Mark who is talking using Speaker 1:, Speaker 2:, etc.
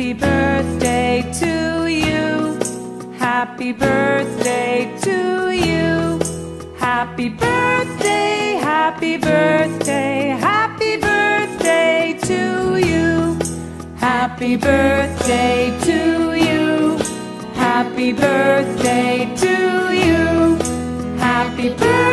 Speaker 1: Happy birthday to you. Happy birthday to you. Happy birthday, happy birthday, happy birthday to you. Happy birthday to you. Happy birthday to you. Happy birthday.